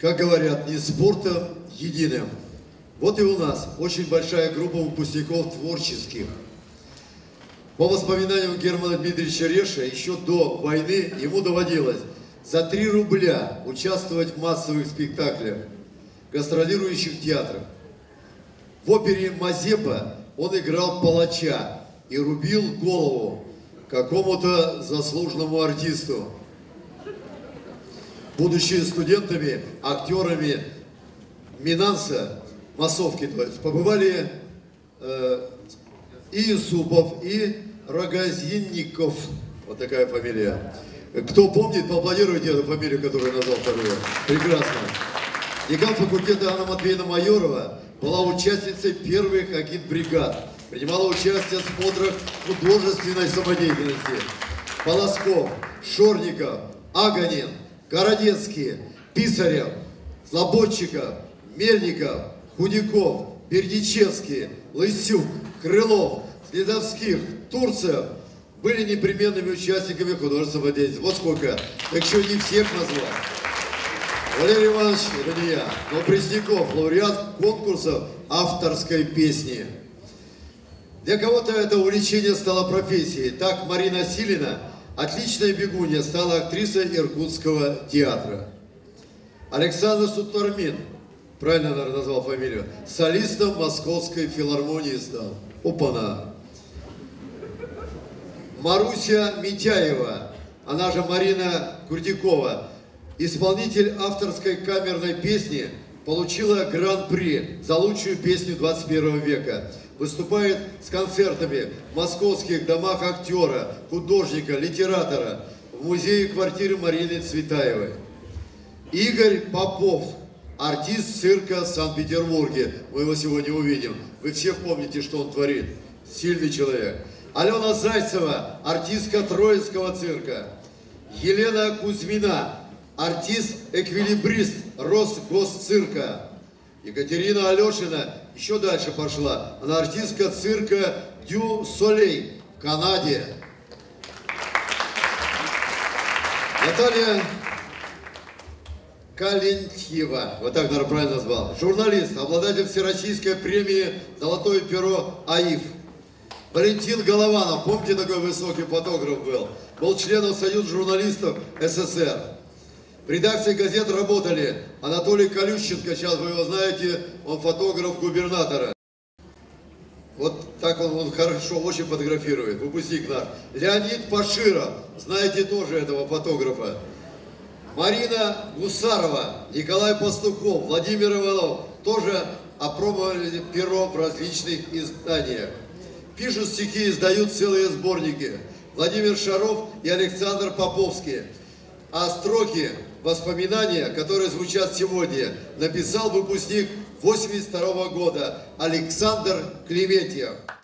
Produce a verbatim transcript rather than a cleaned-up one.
как говорят, не спортом единым. Вот и у нас очень большая группа выпускников творческих. По воспоминаниям Германа Дмитриевича Реша, еще до войны ему доводилось за три рубля участвовать в массовых спектаклях, гастролирующих театрах. В опере «Мазепа» он играл палача и рубил голову какому-то заслуженному артисту. Будучи студентами, актерами Минанса, массовки, то есть, побывали э, и Исупов, и Рогозинников. Вот такая фамилия. Кто помнит, поаплодируйте эту фамилию, которую я назвал вторую. Прекрасно. Декан факультета Анна Матвеевна Майорова была участницей первых агитбригад. Принимала участие в смотрах художественной самодеятельности. Полосков, Шорников, Аганин, Городецкий, Писарев, Слободчиков, Мельников, Худяков, Бердичевский, Лысюк, Крылов, Следовских, Турцев были непременными участниками художественного деятельности. Вот сколько. Так что не всех назвал. Валерий Иванович, это не я, но Пресняков, лауреат конкурсов авторской песни. Для кого-то это увлечение стало профессией. Так Марина Силина, отличная бегунья, стала актрисой Иркутского театра. Александр Сутармин, правильно, наверное, назвал фамилию, солистом Московской филармонии стал. Опа-на! Маруся Митяева, она же Марина Курдякова, исполнитель авторской камерной песни, получила гран-при за лучшую песню двадцать первого века. Выступает с концертами в московских домах актера, художника, литератора, в музее квартиры Марины Цветаевой. Игорь Попов, артист цирка в Санкт-Петербурге. Мы его сегодня увидим. Вы все помните, что он творит. Сильный человек. Алена Зайцева, артистка Троицкого цирка. Елена Кузьмина, артист-эквилибрист Росгосцирка. Екатерина Алешина еще дальше пошла. Она артистка цирка Дю Солей в Канаде. Наталья Калентьева, вот так, наверное, правильно назвал, журналист, обладатель всероссийской премии «Золотое перо АИФ». Валентин Голованов, помните, такой высокий фотограф был, был членом Союза журналистов СССР. В редакции газет работали Анатолий Колющенко, сейчас вы его знаете, он фотограф губернатора. Вот так он, он хорошо, очень фотографирует, выпускник наш. Леонид Паширов, знаете тоже этого фотографа. Марина Гусарова, Николай Пастухов, Владимир Иванов тоже опробовали перо в различных изданиях. Пишут стихи, издают целые сборники. Владимир Шаров и Александр Поповский. А строки, воспоминания, которые звучат сегодня, написал выпускник восемьдесят второго года Александр Клементьев.